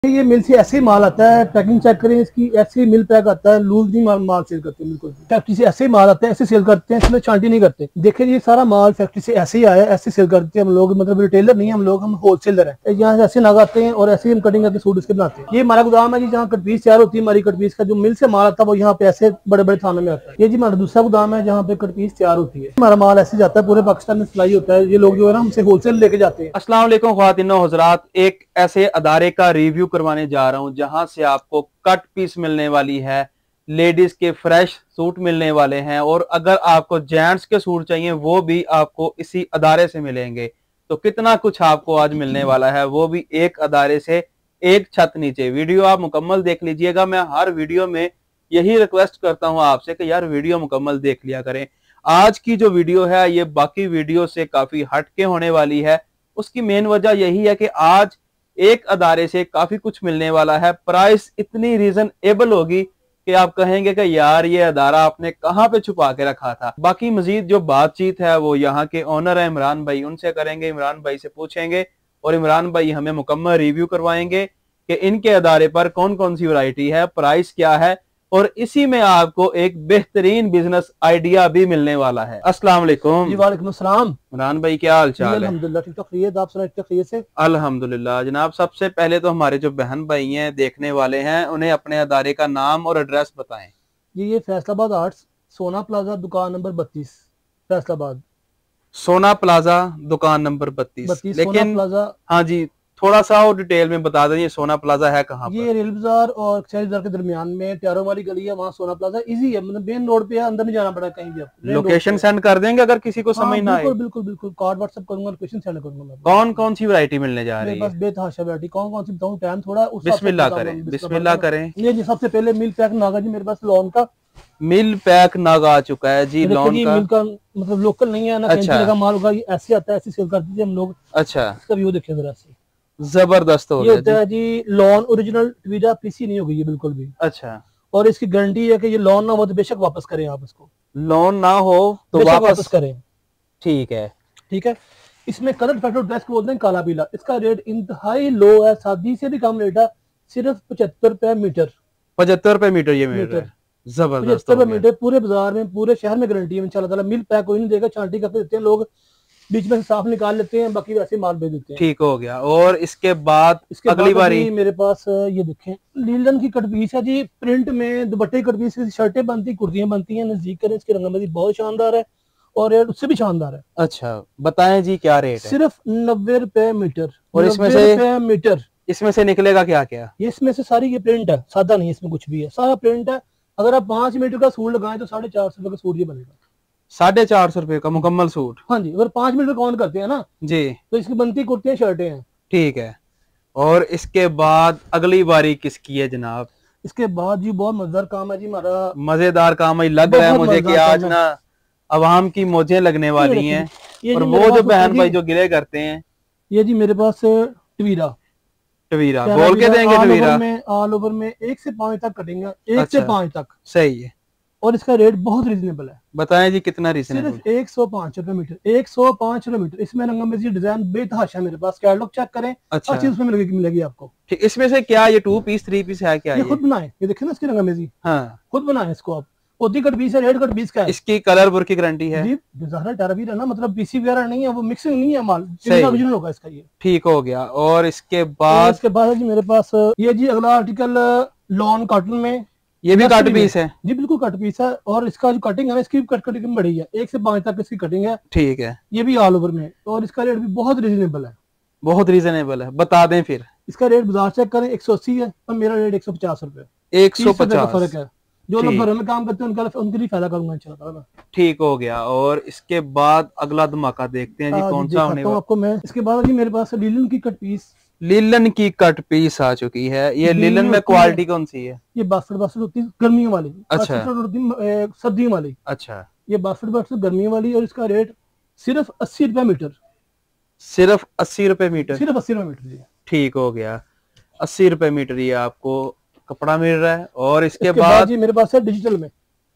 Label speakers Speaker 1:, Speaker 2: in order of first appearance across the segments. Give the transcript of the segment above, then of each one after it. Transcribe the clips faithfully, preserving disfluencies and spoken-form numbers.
Speaker 1: ये मिल से ऐसे ही माल आता है, पैकिंग चेक करें इसकी, ऐसे ही मिल पैक आता है, लूज नहीं माल माल सेल करते हैं, बिल्कुल फैक्ट्री से ऐसे ही माल आता है, ऐसे सेल करते हैं, इसमें छांटी नहीं करते। देखिए ये सारा माल फैक्ट्री से ऐसे ही आया, ऐसे सेल करते हैं हम लोग, मतलब रिटेलर नहीं है हम लोग, हम होलसेलर हैं। यहाँ से ऐसे नाग आते हैं और ऐसे ही हम कटिंग करके सूट इसके बनाते हैं। ये हमारा गोदाम है जी, जहाँ कटपीस तैयार होती है हमारी कटपीस का जो मिल से माल आता है वो यहाँ पे ऐसे बड़े बड़े थानों में आता है। ये जी हमारा दूसरा गोदाम है जहाँ पे कटपीस तैयार होती है। हमारा माल ऐसे जाता है, पूरे पाकिस्तान में सप्लाई होता है। ये लोग जो है ना हमसे होलसेल लेके जाते हैं।
Speaker 2: अस्सलाम वालेकुम ख्वातीनो हज़रात, एक ऐसे अदारे का रिव्यू करवाने जा रहा हूं जहां से आपको कट पीस मिलने वाली है, लेडीज के फ्रेश सूट मिलने वाले हैं, और अगर आपको जेंट्स के सूट चाहिए वो भी आपको इसी अदारे से मिलेंगे। तो कितना कुछ आपको आज मिलने वाला है, वो भी एक अदारे से, एक छत नीचे। वीडियो आप मुकम्मल देख लीजिएगा। मैं हर वीडियो में यही रिक्वेस्ट करता हूं आपसे कि यार वीडियो मुकम्मल देख लिया करें। आज की जो वीडियो है ये बाकी वीडियो से काफी हटके होने वाली है। उसकी मेन वजह यही है कि आज एक अदारे से काफी कुछ मिलने वाला है। प्राइस इतनी रीजनेबल होगी कि आप कहेंगे कि यार ये अदारा आपने कहां पे छुपा के रखा था। बाकी मजीद जो बातचीत है वो यहाँ के ओनर है इमरान भाई, उनसे करेंगे। इमरान भाई से पूछेंगे और इमरान भाई हमें मुकम्मल रिव्यू करवाएंगे कि इनके अदारे पर कौन कौन सी वैरायटी है, प्राइस क्या है, और इसी में आपको एक बेहतरीन बिजनेस आइडिया भी मिलने वाला है। अस्सलाम वालेकुम।
Speaker 1: जी वालेकुम अस्सलाम।
Speaker 2: इमरान भाई क्या हाल चाल है?
Speaker 1: अल्हम्दुलिल्लाह ठीक ठाक। आप सुनाइए खैरियत से?
Speaker 2: अल्हम्दुलिल्लाह जनाब। सबसे पहले तो हमारे जो बहन भाई हैं देखने वाले हैं, उन्हें अपने अदारे का नाम और एड्रेस बताएं।
Speaker 1: जी ये फैसलाबाद आर्ट्स, सोना प्लाजा, दुकान नंबर बत्तीस, फैसलाबाद।
Speaker 2: सोना प्लाजा दुकान नंबर बत्तीस।
Speaker 1: बत्तीस
Speaker 2: लेकिन
Speaker 1: प्लाजा।
Speaker 2: हाँ जी, थोड़ा सा और डिटेल में बता दें, ये सोना प्लाजा है कहाँ पर?
Speaker 1: ये रेल बाजार और शहरी बाजार के दरमियान में ट्यारों वाली गली है, वहाँ सोना प्लाजा। इजी है, मतलब मेन रोड पे है, अंदर नहीं जाना पड़ा कहीं भी। आपको
Speaker 2: लोकेशन सेंड कर देंगे अगर किसी को समझ ना आए।
Speaker 1: बिल्कुल बिल्कुल बिल्कुल कार्ड व्हाट्सएप करूंगा, लोकेशन सेंड करूंगा मैं।
Speaker 2: कौन कौन सी वैरायटी मिलने जा रही है?
Speaker 1: बस बेतहाशा वैरायटी। कौन कौन सी बताऊं, टाइम थोड़ा।
Speaker 2: बिस्मिल्लाह करें, बिस्मिल्लाह करें।
Speaker 1: ये जी सबसे पहले मिल पैक नागा जी मेरे पास लॉन का।
Speaker 2: मिल पैक नाग आ चुका है जी लॉन का।
Speaker 1: मिल का मतलब लोकल नहीं है ना,
Speaker 2: अच्छा।
Speaker 1: का माल होगा। ये ऐसे आता है, ऐसे सेल कर दीजिए हम लोग।
Speaker 2: अच्छा,
Speaker 1: इसका व्यू देखिए जरा से,
Speaker 2: जबरदस्त हो
Speaker 1: ये होता है जी लॉन ओरिजिनल ट्वीजा, पीसी नहीं होगी ये बिल्कुल भी।
Speaker 2: अच्छा,
Speaker 1: और इसकी गारंटी है कि ये लॉन ना हो तो बेशक वापस करें आप इसको।
Speaker 2: लोन ना हो तो वापस,
Speaker 1: वापस करें।
Speaker 2: ठीक है,
Speaker 1: ठीक है। इसमें कलर फैक्टर ड्रेस को बोलते हैं काला पीला। इसका रेट इंतहाई लो है, शादी से भी कम रेट है, सिर्फ पचहत्तर रुपए मीटर।
Speaker 2: पचहत्तर रुपए मीटर ये मिल रहा है। जबरदस्त
Speaker 1: पचहत्तर रुपए मीटर पूरे बाजार में, पूरे शहर में गारंटी है इंशाल्लाह ताला। मिल पैक कोई नहीं देगा, छांटी करके देते हैं लोग, बीच में से साफ निकाल लेते हैं, बाकी वैसे माल भेज देते हैं।
Speaker 2: ठीक हो गया। और इसके बाद
Speaker 1: इसके
Speaker 2: अगली बारी
Speaker 1: मेरे पास ये देखें लीलन की कटपीस है जी, प्रिंट में दुपट्टे कटपीस की शर्टें बनती, कुर्तियां बनती हैं। नजदीक करें, इसकी रंगमंदी बहुत शानदार है और रेट उससे भी शानदार है।
Speaker 2: अच्छा बताएं जी क्या रेट है?
Speaker 1: सिर्फ नब्बे रुपए मीटर।
Speaker 2: और इसमें से
Speaker 1: मीटर
Speaker 2: इसमें से निकलेगा क्या क्या?
Speaker 1: ये इसमें से सारी ये प्रिंट है, सादा नहीं इसमें कुछ भी है, सारा प्रिंट है। अगर आप पांच मीटर का सूट लगाएं तो साढ़े चार सौ रुपए का सूट ये बनेगा।
Speaker 2: साढ़े चार सौ रुपए का मुकम्मल सूट?
Speaker 1: हाँ जी, अगर पांच मीटर काउंट करते हैं ना
Speaker 2: जी,
Speaker 1: तो इसकी बनती कुर्तियां शर्टें हैं।
Speaker 2: ठीक है। और इसके बाद अगली बारी किसकी है जनाब?
Speaker 1: इसके बाद जी बहुत मजेदार काम है जी हमारा।
Speaker 2: मजेदार काम है, लग रहा है मुझे कि आज ना अवाम की मौजें लगने वाली हैं। और वो जो बहन भाई जो गिले करते हैं,
Speaker 1: ये जी मेरे पास टवीरा
Speaker 2: टवीरा बोल के देंगे। टवीरा
Speaker 1: में ऑल ओवर में एक से पांच तक कटेंगे, एक अच्छा, से पांच तक।
Speaker 2: सही है। और
Speaker 1: इसका रेट बहुत रीजनेबल है।
Speaker 2: बताएं जी कितना रीजनेबल?
Speaker 1: सिर्फ एक सौ पांच रुपए मीटर, एक सौ पांच रुपए मीटर। इसमें रंगमंदी डिजाइन बेतहाशा है मेरे पास, कैटलॉग चेक करें।
Speaker 2: अच्छा,
Speaker 1: हर चीज उसमें मिलेगी मिलेगी आपको।
Speaker 2: ठीक। इसमें से क्या ये टू पीस थ्री पीस है क्या?
Speaker 1: ये खुद बनाए, ये देखें ना इसकी रंगमंदी। हाँ, खुद बनाए इसको आप। ओदी कट पीस है, रेड कट पीस का है।
Speaker 2: इसकी कलर बुर की गारंटी है
Speaker 1: जी, ज़ाहिर टेरावीर है ना, मतलब पीसी वगैरह नहीं है, वो मिक्सिंग नहीं है माल, ओरिजिनल होगा इसका ये।
Speaker 2: ठीक हो गया। और इसके बाद
Speaker 1: इसके बाद जी मेरे पास ये जी अगला आर्टिकल लॉन कॉटन में,
Speaker 2: ये भी कट पीस है
Speaker 1: जी, बिल्कुल कट पीस है। और इसका जो कटिंग है ना, इसकी कट कटिंग बड़ी है, एक से पांच तक इसकी कटिंग है।
Speaker 2: ठीक है।
Speaker 1: ये भी ऑल ओवर में, और इसका रेट भी बहुत रीजनेबल है।
Speaker 2: बहुत रीजनेबल है, बता दें फिर।
Speaker 1: इसका रेट बाजार चेक करें, एक सौ अस्सी है और मेरा रेट एक सौ पचास रुपए।
Speaker 2: एक सौ पचास फर्क है।
Speaker 1: जो लोग घरों में काम करते हैं उनका उनके लिए फायदा करूंगा इंशाल्लाह।
Speaker 2: ठीक हो गया। और इसके बाद अगला धमाका देखते हैं जी, कौन सा होने वाला
Speaker 1: आपको मैं। इसके बाद जी मेरे पास लीलन की कट पीस,
Speaker 2: लीलन की कट पीस आ चुकी है। ये लीलन में क्वालिटी कौन सी है?
Speaker 1: ये बासठ बासठ होती है गर्मियों वाली।
Speaker 2: अच्छा,
Speaker 1: सर्दियों वाली।
Speaker 2: अच्छा,
Speaker 1: ये बासठ बासठ गर्मियों वाली। और इसका रेट सिर्फ अस्सी रुपए मीटर।
Speaker 2: सिर्फ अस्सी रुपए मीटर?
Speaker 1: सिर्फ अस्सी रुपए मीटर जी।
Speaker 2: ठीक हो गया। अस्सी रुपए मीटर ये आपको कपड़ा मिल रहा है। और इसके,
Speaker 1: इसके बाद, बाद जी मेरे पास है डिजिटल में।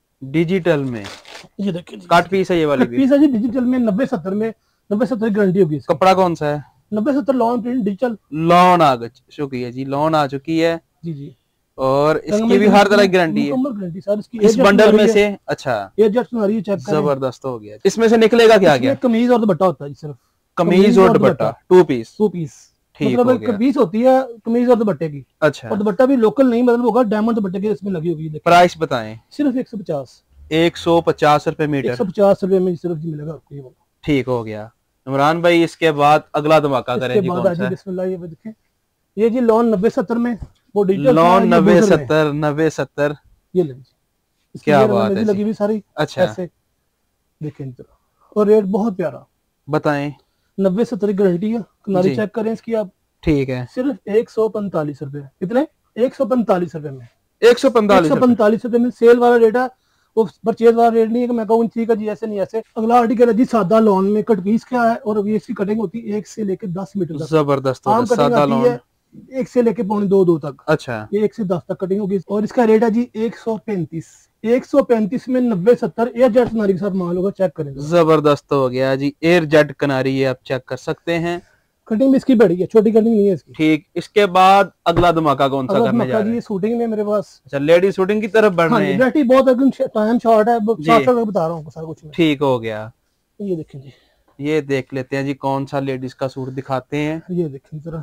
Speaker 2: डिजिटल में
Speaker 1: ये देखिए
Speaker 2: कट पीस है, ये वाली
Speaker 1: पीस है जी डिजिटल में। नब्बे सत्तर में, नब्बे सत्तर गारंटी होगी।
Speaker 2: कपड़ा कौन सा है?
Speaker 1: नब्बे सत्तर लॉन प्रिंट डिजिटल
Speaker 2: लॉन आ गई, शुक्रिया जी, लॉन आ चुकी है
Speaker 1: जी जी।
Speaker 2: और इसकी भी हर तरह की गारंटी है
Speaker 1: गारंटी सर इसकी।
Speaker 2: इस बंडल में से। अच्छा,
Speaker 1: एयरजेट आ रही है, चेक करें।
Speaker 2: जबरदस्त हो गया। इसमें से निकलेगा क्या क्या?
Speaker 1: कमीज और दुपट्टा होता है सिर्फ,
Speaker 2: कमीज और दुपट्टा, टू पीस
Speaker 1: टू पीस
Speaker 2: ठीक
Speaker 1: मतलब
Speaker 2: हो
Speaker 1: एक
Speaker 2: गया।
Speaker 1: पीस होती है कमीज और दुपट्टे की।
Speaker 2: अच्छा,
Speaker 1: और दुपट्टा भी लोकल नहीं मतलब होगा, डायमंड दुपट्टे की इसमें लगी होगी।
Speaker 2: प्राइस बताएं।
Speaker 1: सिर्फ एक सौ पचास
Speaker 2: एक सौ पचास रुपए मीटर,
Speaker 1: एक सौ पचास रुपए में सिर्फ जी मिलेगा आपको ये वाला।
Speaker 2: ठीक हो गया। इमरान भाई इसके बाद अगला धमाका करें जी, कौन सा है?
Speaker 1: बिस्मिल्लाह, ये देखें, ये जी लॉन नब्बे सत्तर में, वो डिजिटल
Speaker 2: लॉन नब्बे सत्तर नब्बे सत्तर
Speaker 1: ये ले जी,
Speaker 2: क्या बात है,
Speaker 1: लगी हुई सारी।
Speaker 2: अच्छा,
Speaker 1: ऐसे देखें और रेट बहुत प्यारा,
Speaker 2: बताएं।
Speaker 1: नब्बे सत्तर की गारंटी है, किनारी चेक करें इसकी आप।
Speaker 2: ठीक है,
Speaker 1: सिर्फ एक सौ पैंतालीस रुपए। कितने? एक सौ पैंतालीस रुपए में,
Speaker 2: एक सौ पैंतालीस
Speaker 1: पैंतालीस रुपए में। सेल वाला रेट है, वो परचेज वाला रेट नहीं है कि मैं कहूँ ठीक है जी ऐसे नहीं ऐसे। अगला आर्टिकल है जी सादा लॉन में, कट पीस क्या है और ये इसकी कटिंग होती है एक से लेके दस मीटर तक।
Speaker 2: जबरदस्त
Speaker 1: आम सादा लॉन एक से लेके पौने दो दो तक।
Speaker 2: अच्छा,
Speaker 1: ये एक से दस तक कटिंग होगी और इसका रेट है जी एक सौ पैंतीस। एक सौ पैंतीस में नब्बे सत्तर एयर जेट कनारी के साथ माल होगा, चेक करें।
Speaker 2: जबरदस्त हो गया जी, एयर जेट कनारी ये आप चेक कर सकते हैं।
Speaker 1: कटिंग भी इसकी बड़ी है, छोटी कटिंग नहीं है इसकी।
Speaker 2: ठीक, इसके बाद अगला धमाका कौन सा करने जा रहे हैं?
Speaker 1: शूटिंग में मेरे पास।
Speaker 2: अच्छा, लेडी शूटिंग की तरफ बढ़ रहे हैं।
Speaker 1: हाँ, बहुत टाइम शॉर्ट है, शॉर्ट शॉर्ट बता रहा हूँ सारा कुछ।
Speaker 2: ठीक हो गया।
Speaker 1: ये देखें जी,
Speaker 2: ये देख लेते हैं जी कौन सा लेडीज का सूट दिखाते हैं।
Speaker 1: ये देखें जरा,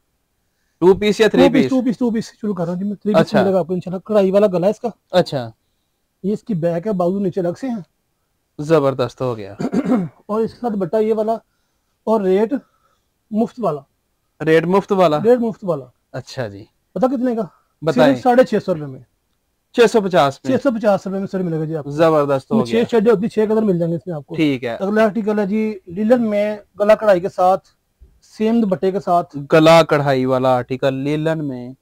Speaker 2: टू पीस या three piece?
Speaker 1: Two piece two piece शुरू कर रहा हूँ जी मैं। थ्री पीस मिलेगा आपको इंशाल्लाह। कढ़ाई वाला गला है इसका।
Speaker 2: अच्छा,
Speaker 1: ये इसकी बैक है, बाजू नीचे अलग से हैं।
Speaker 2: जबरदस्त हो गया।
Speaker 1: और इसके साथ बट्टा ये वाला और रेट मुफ्त वाला।
Speaker 2: रेट मुफ्त वाला?
Speaker 1: रेट मुफ्त वाला।
Speaker 2: अच्छा जी,
Speaker 1: पता कितने का?
Speaker 2: बताएं।
Speaker 1: साढ़े छह सौ रुपए में,
Speaker 2: छह सौ पचास में,
Speaker 1: छह सौ पचास रुपए में सर मिलेगा जी आपको।
Speaker 2: जबरदस्त हो गया।
Speaker 1: छह शेडें होती, छह कलर मिल जाएंगे इसमें आपको।
Speaker 2: ठीक है।
Speaker 1: अगला आर्टिकल है जी लीलन में, गला कढ़ाई के साथ, सेम दुपट्टे के साथ।
Speaker 2: गला कढ़ाई वाला आर्टिकल लीलन में,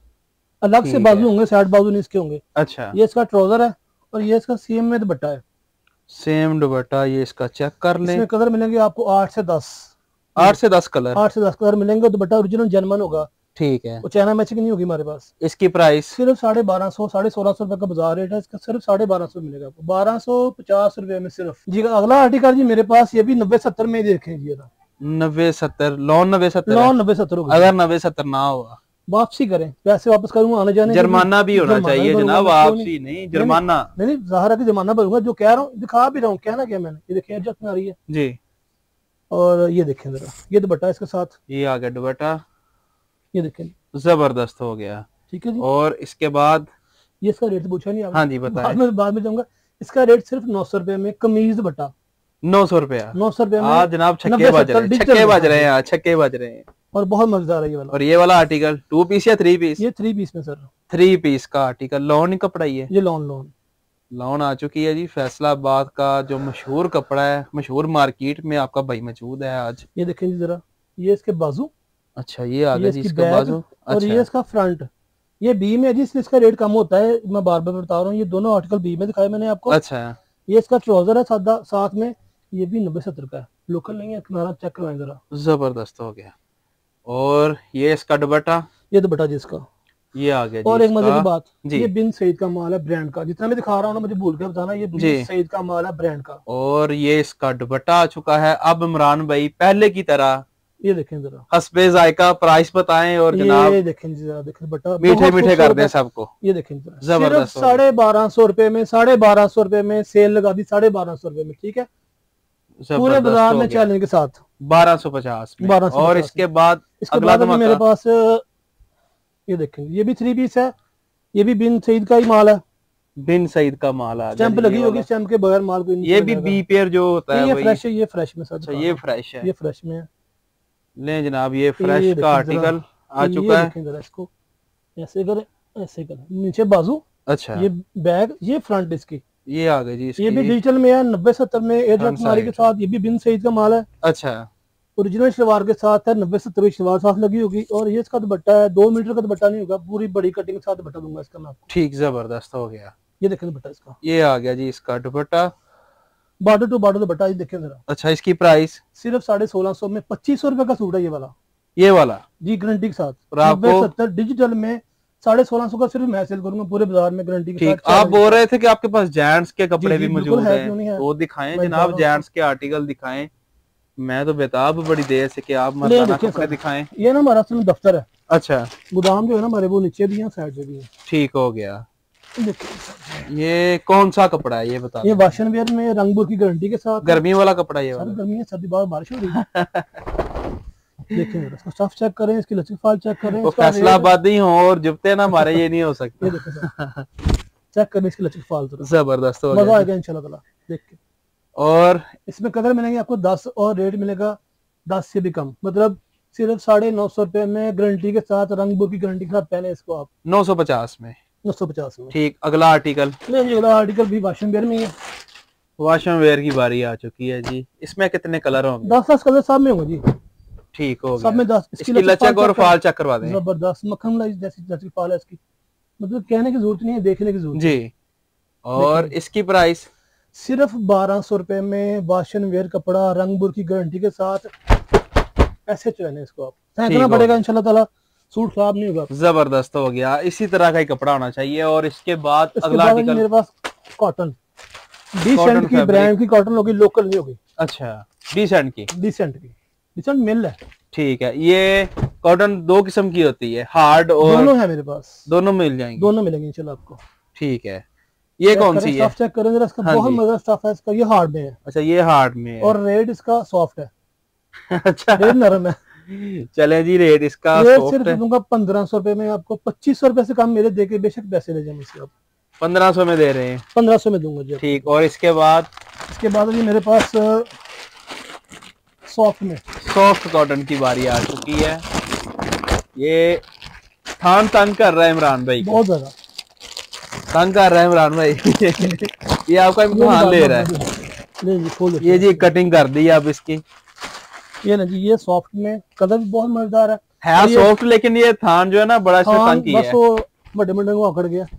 Speaker 1: अलग से बाजू होंगे, साइड बाजू नहीं इसके होंगे।
Speaker 2: अच्छा,
Speaker 1: ये इसका ट्राउजर है और ये इसका सेम में दुपट्टा है।
Speaker 2: सेम दुपट्टा, ये इसका चेक कर लें।
Speaker 1: इसमें कलर मिलेंगे आपको आठ से दस,
Speaker 2: आठ से दस कलर,
Speaker 1: आठ से दस कलर मिलेंगे। दुपट्टा ओरिजिनल जर्मन होगा।
Speaker 2: ठीक है।
Speaker 1: वो चाइना मैचिंग नहीं होगी हमारे पास।
Speaker 2: इसकी प्राइस
Speaker 1: सिर्फ साढ़े बारह सौ साढ़े सोलह सौ रुपए का बाजार रेट है इसका। सिर्फ साढ़े बारह सौ मिलेगा आपको, बारह सौ पचास रुपए में सिर्फ जी। अगला आर्टिकल जी मेरे पास, ये भी नब्बे सत्तर में देखें जी।
Speaker 2: नब्बे सत्तर लॉन, नब्बे सत्तर
Speaker 1: लॉन नब्बे सत्तर होगा।
Speaker 2: अगर नब्बे सत्तर ना हुआ
Speaker 1: वापसी करें, पैसे वापस करूंगा, आने जाने
Speaker 2: जुर्माना भी होना चाहिए जनाब, वापसी नहीं जुर्माना।
Speaker 1: नहीं नहीं, जाहिर है कि जुर्माना भरूंगा, जो कह रहा हूँ दिखा भी रहा हूँ, कहना क्या मैंने। ये देखिए एडजस्ट आ रही है
Speaker 2: जी।
Speaker 1: और ये देखें जरा, ये दुपट्टा इसके साथ,
Speaker 2: ये आ गया दुपट्टा,
Speaker 1: ये देखें,
Speaker 2: जबरदस्त हो गया।
Speaker 1: ठीक है जी।
Speaker 2: और इसके बाद
Speaker 1: ये इसका रेट पूछा नहीं आपने?
Speaker 2: हाँ जी बताएं।
Speaker 1: बाद में बाद में जाऊंगा। इसका रेट सिर्फ नौ सौ रुपए में, कमीज दुपट्टा
Speaker 2: नौ सौ रुपया।
Speaker 1: नौ सौ रुपए में।
Speaker 2: आज जनाब छक्के बज रहे हैं, छक्के बज रहे हैं, छक्के बज रहे हैं।
Speaker 1: और बहुत मजेदार है ये वाला।
Speaker 2: और ये वाला आर्टिकल टू पीस या थ्री पीस?
Speaker 1: ये थ्री पीस में सर,
Speaker 2: थ्री पीस का आर्टिकल, लॉन ही कपड़ा ही है।
Speaker 1: ये लॉन लॉन
Speaker 2: लॉन आ चुकी है जी। फैसलाबाद का जो मशहूर कपड़ा है, मशहूर मार्केट में आपका भाई मौजूद है आज।
Speaker 1: ये देखें जी जरा, ये इसके बाजू।
Speaker 2: अच्छा, ये आ गया जी इसका बाजू।
Speaker 1: और ये इसका फ्रंट, ये बी में जी, इसका रेट कम होता है, मैं बार बार बता रहा हूँ। ये दोनों आर्टिकल बी में दिखाए मैंने आपको।
Speaker 2: अच्छा,
Speaker 1: ये इसका ट्राउजर है सादा साथ में, ये भी नब्बे सत्तर का है, लोकल नहीं है, किनारा चेक करवाएं जरा।
Speaker 2: जबरदस्त हो गया। और ये इसका दुपट्टा,
Speaker 1: ये दुपट्टा जिसका
Speaker 2: ये आ गया जी।
Speaker 1: और एक मजे की बात,
Speaker 2: जी,
Speaker 1: ये बिन सईद का माल है, ब्रांड का। जितना मैं दिखा रहा हूँ ना, मुझे भूल के बताना, ये बिन सईद का माल है, ब्रांड का।
Speaker 2: और ये इसका दुपट्टा आ चुका है। अब इमरान भाई पहले की तरह
Speaker 1: ये देखें जरा,
Speaker 2: हस्बे जायका प्राइस बताएं और जनाब
Speaker 1: ये देखें जरा, देखें दुपट्टा
Speaker 2: मीठे मीठे कर दें सबको।
Speaker 1: ये देखें जरा,
Speaker 2: जबरदस्त।
Speaker 1: साढ़े बारह सौ रुपए में, साढ़े बारह सौ रुपए में सेल लगा दी, साढ़े बारह सौ रुपए में। ठीक है, पूरे बाजार में चैलेंज के साथ
Speaker 2: बारह सौ पचास में।
Speaker 1: बारह सौ।
Speaker 2: और इसके बाद
Speaker 1: इसके बाद मेरे पास ये देखें, ये भी थ्री पीस है, ये भी बिन सईद का ही माल है।
Speaker 2: बिन सईद का माल आ गया,
Speaker 1: स्टैंप लगी होगी, स्टैंप के बगैर माल को।
Speaker 2: ये भी बी पेयर जो होता है,
Speaker 1: ये फ्रेश है, ये फ्रेश में सर।
Speaker 2: अच्छा, ये फ्रेश है,
Speaker 1: ये फ्रेश में है।
Speaker 2: ले जनाब, ये फ्रेश का आर्टिकल आ चुका है।
Speaker 1: इसको ऐसे करें, ऐसे करें, नीचे बाजू।
Speaker 2: अच्छा,
Speaker 1: ये बैग, ये फ्रंट इसकी,
Speaker 2: ये आ गई जी इसकी।
Speaker 1: ये भी डिजिटल में है, नब्बे सत्तर में एयरजेट मारी के साथ। ये भी बिन सईद का माल है।
Speaker 2: अच्छा,
Speaker 1: ओरिजिनल शलवार के साथ है, नब्बे सत्तर की शलवार साथ लगी होगी। और ये इसका दुपट्टा है, दो मीटर का दुपट्टा नहीं होगा, पूरी बड़ी कटिंग के साथ दुपट्टा दूंगा इसका मैं आपको।
Speaker 2: ठीक, जबरदस्त हो गया।
Speaker 1: ये देखें दुपट्टा इसका,
Speaker 2: ये आ गया जी इसका दुपट्टा,
Speaker 1: बॉर्डर टू बॉर्डर दुपट्टा। ये देखें जरा।
Speaker 2: अच्छा, इसकी प्राइस
Speaker 1: सिर्फ साढ़े सोलह सौ में, पच्चीस सौ रुपए का सूट है ये वाला,
Speaker 2: ये वाला
Speaker 1: जी, गारंटी के साथ।
Speaker 2: और आपको
Speaker 1: सत्तर डिजिटल में साढ़े सोलह सौ का सिर्फ मैं सेल करूंगा पूरे बाजार में, गारंटी के
Speaker 2: साथ। आप बोल रहे थे कि आपके पास जेंट्स के कपड़े भी मौजूद हैं, वो दिखाएं जनाब, जेंट्स के आर्टिकल दिखाएं। मैं तो बेताब बड़ी देर से कि आप मर्दाना कपड़े दिखाएं।
Speaker 1: ये ना हमारा असल में दफ्तर है।
Speaker 2: अच्छा,
Speaker 1: गोदाम जो है ना हमारे वो नीचे भी है, साइड से भी है।
Speaker 2: ठीक हो गया। ये कौन सा कपड़ा है ये बता?
Speaker 1: ये वाशन वेयर में रंगपुर की गारंटी के साथ।
Speaker 2: गर्मी वाला कपड़ा ये वाला?
Speaker 1: गर्मी है, सर्दी बाद बारिश हो रही है। देखिए इसका स्टफ चेक करें, इसकी लचक फाल चेक करें।
Speaker 2: वो फैसलाबादी हो और जुबते ना हमारे ये नहीं हो सकते।
Speaker 1: ये देखो चेक करें इसकी लचक फाल,
Speaker 2: जबरदस्त हो
Speaker 1: मजा आएगा इंशाल्लाह ताला देख के।
Speaker 2: और
Speaker 1: इसमें कलर मिलेंगे आपको दस और रेट मिलेगा दस से भी कम, मतलब सिर्फ साढ़े नौ सौ रुपए में गारंटी के साथ, रंगपुर की गारंटी के साथ पहने इसको आप
Speaker 2: नौ सौ पचास में।
Speaker 1: नौ सौ पचास में।
Speaker 2: ठीक, अगला आर्टिकल?
Speaker 1: नहीं, अगला आर्टिकल भी वाशन वेयर में ही है।
Speaker 2: वाशन वेयर की बारी आ चुकी है जी। इसमें कितने कलर होंगे?
Speaker 1: दस दस कलर सब में होंगे जी।
Speaker 2: ठीक हो
Speaker 1: सब में दस।
Speaker 2: इसकी लचक और फाल चेक करवा दें।
Speaker 1: जबरदस्त मक्खन लाई जैसी जैसी फाल है इसकी, मतलब कहने की जरूरत नहीं है, देखने की जरूरत
Speaker 2: जी। और इसकी प्राइस
Speaker 1: सिर्फ बारह सौ रुपए में वाशन वेयर कपड़ा, रंगपुर की गारंटी के साथ। ऐसे चुने इसको आप फेंकना पड़ेगा इंशाल्लाह ताला, सूट खराब नहीं होगा।
Speaker 2: जबरदस्त हो गया। इसी तरह का ही कपड़ा होना चाहिए। और इसके बाद अगला आर्टिकल
Speaker 1: मेरे पास कॉटन, डिसेंट की ब्रांड की कॉटन होगी, लोकल नहीं होगी।
Speaker 2: अच्छा, डिसेंट की?
Speaker 1: डिसेंट की, डिसेंट मिल है।
Speaker 2: ठीक है। ये कॉटन दो किस्म की होती है, हार्ड और
Speaker 1: दोनों है मेरे पास।
Speaker 2: दोनों मिल जाएंगे?
Speaker 1: दोनों मिलेंगे इंशाल्लाह आपको।
Speaker 2: ठीक है। ये कौन सी है?
Speaker 1: चेक करें जरा इसका। बहुत मजेदार स्टफ है इसका। ये हार्ड में है।
Speaker 2: अच्छा, ये हार्ड में है।
Speaker 1: और रेट इसका सॉफ्ट है।
Speaker 2: अच्छा,
Speaker 1: रेट नरम है।
Speaker 2: चले जी, रेट इसका
Speaker 1: रेट सिर्फ दूंगा पंद्रह सौ रुपए में आपको। पच्चीस सौ रुपए से कम मेरे देके बेशक पैसे ले जाए मुझसे। आप
Speaker 2: पंद्रह सौ में दे रहे हैं?
Speaker 1: पंद्रह सौ में दूंगा जी।
Speaker 2: ठीक। और इसके बाद?
Speaker 1: इसके बाद जी मेरे पास सॉफ्ट में,
Speaker 2: सॉफ्ट कॉटन की बारी आ चुकी है। ये थान तंग कर रहा है इमरान भाई,
Speaker 1: बहुत ज्यादा
Speaker 2: तंग कर रहा है इमरान भाई। ये आपका इम्तिहान ले रहा है।
Speaker 1: ले जी, खोल।
Speaker 2: ये जी कटिंग कर दी अब इसकी।
Speaker 1: ये ना जी, ये सॉफ्ट में कलर भी बहुत मजेदार है।
Speaker 2: है सॉफ्ट, लेकिन ये थान जो है ना बड़ा इसमें तंग किया है।
Speaker 1: बस वो बड़े बड़े को अकड़ गया।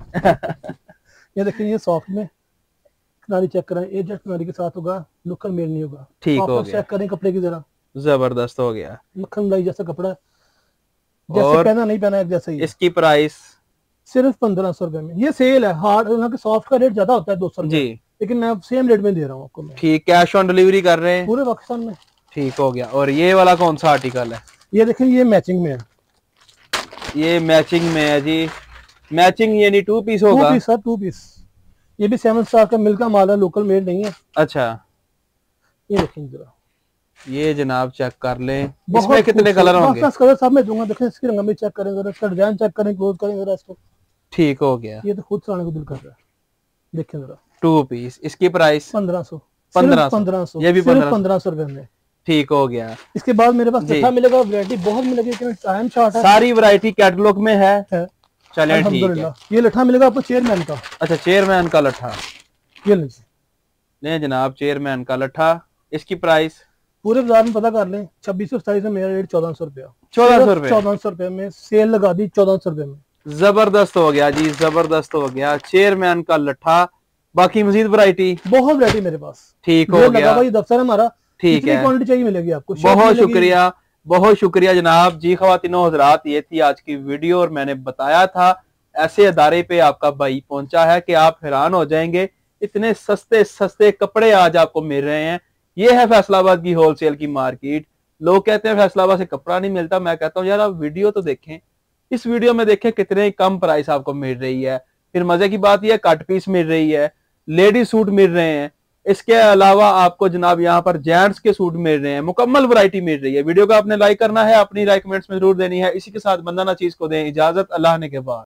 Speaker 1: ये देखिए, ये सॉफ्ट में किनारी चेक करें, ये जस्ट किनारी के साथ होगा, लोकल मेल नहीं होगा।
Speaker 2: ठीक हो गया।
Speaker 1: चेक करें कपड़े की जरा,
Speaker 2: जबरदस्त हो गया।
Speaker 1: मक्खन लाई जैसा कपड़ा, जैसे पहना नहीं पहना एक जैसा ही।
Speaker 2: इसकी प्राइस
Speaker 1: सिर्फ पंद्रह सौ रुपए में। ये सेल है। हार्ड सॉफ्ट का रेट ज्यादा होता है, दो सौ जी, लेकिन मैं सेम रेट में दे रहा हूँ आपको।
Speaker 2: ठीक। कैश ऑन डिलीवरी कर रहे हैं
Speaker 1: पूरे पाकिस्तान में।
Speaker 2: ठीक हो गया। और ये वाला कौन सा आर्टिकल है?
Speaker 1: ये देखिए, ये मैचिंग में है।
Speaker 2: ये मैचिंग में है जी। मैचिंग यानी टू पीस होगा?
Speaker 1: Two piece sir, two piece. ये भी सेवन स्टार का मिल का माल है, लोकल मेड नहीं है।
Speaker 2: अच्छा,
Speaker 1: ये देखिए जरा,
Speaker 2: ये जनाब चेक कर लें। इसमें कितने कलर होंगे?
Speaker 1: दस कलर सब में दूंगा। देखिए इसकी रंग भी चेक करें जरा, इसका डिजाइन चेक करें, क्लोज करें जरा इसको।
Speaker 2: ठीक हो गया।
Speaker 1: ये तो खुद चलाने को दिल कर रहा है। देखिए जरा,
Speaker 2: टू पीस। इसकी प्राइस?
Speaker 1: पंद्रह सौ।
Speaker 2: पंद्रह
Speaker 1: पंद्रह सौ।
Speaker 2: ये भी
Speaker 1: पंद्रह सौ रुपए में।
Speaker 2: ठीक हो गया।
Speaker 1: इसके बाद मेरे पास लट्ठा मिलेगा, वैरायटी बहुत मिलेगी, टाइम शॉर्ट है।
Speaker 2: सारी वैरायटी कैटलॉग में है, है। चलिए ठीक है।
Speaker 1: ये लट्ठा मिलेगा आपको चेयरमैन का।
Speaker 2: अच्छा, चेयरमैन का लट्ठा।
Speaker 1: ये ले
Speaker 2: जनाब, चेयरमैन का लट्ठा। इसकी प्राइस?
Speaker 1: पूरे बाजार में पता कर लें, छब्बीस सौ सताईस में मेरा रेट चौदह सौ रुपया।
Speaker 2: चौदह सौ रुपए
Speaker 1: चौदह सौ रुपए में सेल लगा दी, चौदह सौ रुपए में।
Speaker 2: जबरदस्त हो गया जी, जबरदस्त हो गया। चेयरमैन का लट्ठा। बाकी मजीद वैरायटी?
Speaker 1: बहुत वैरायटी मेरे पास।
Speaker 2: ठीक हो गया।
Speaker 1: भाई दफ्तर है हमारा।
Speaker 2: ठीक है,
Speaker 1: क्वांटिटी चाहिए मिलेगी आपको।
Speaker 2: बहुत शुक्रिया, बहुत शुक्रिया जनाब जी। ख्वातीनो हज़रात, ये थी आज की वीडियो और मैंने बताया था ऐसे अदारे पे आपका भाई पहुंचा है कि आप हैरान हो जाएंगे। इतने सस्ते सस्ते कपड़े आज आपको मिल रहे हैं। ये है फैसलाबाद की होलसेल की मार्केट। लोग कहते हैं फैसलाबाद से कपड़ा नहीं मिलता। मैं कहता हूँ यार आप वीडियो तो देखें, इस वीडियो में देखें कितने कम प्राइस आपको मिल रही है। फिर मजे की बात यह कट पीस मिल रही है, लेडीज सूट मिल रहे हैं, इसके अलावा आपको जनाब यहाँ पर जेंट्स के सूट मिल रहे हैं, मुकम्मल वैरायटी मिल रही है। वीडियो को आपने लाइक करना है, अपनी राय कमेंट्स में जरूर देनी है। इसी के साथ बंदा ना चीज को दें इजाजत, अल्लाह ने के बाद।